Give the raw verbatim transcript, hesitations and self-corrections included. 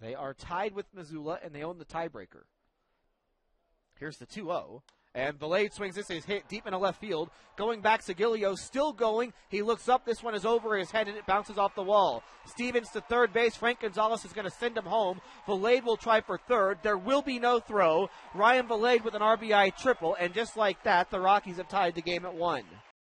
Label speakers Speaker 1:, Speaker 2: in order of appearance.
Speaker 1: They are tied with Missoula, and they own the tiebreaker. Here's the two oh. And Vilade swings this, is hit deep in the left field. Going back, Sigilio still going. He looks up. This one is over his head, and it bounces off the wall. Stevens to third base. Frank Gonzalez is going to send him home. Vilade will try for third. There will be no throw. Ryan Vilade with an R B I triple, and just like that, the Rockies have tied the game at one.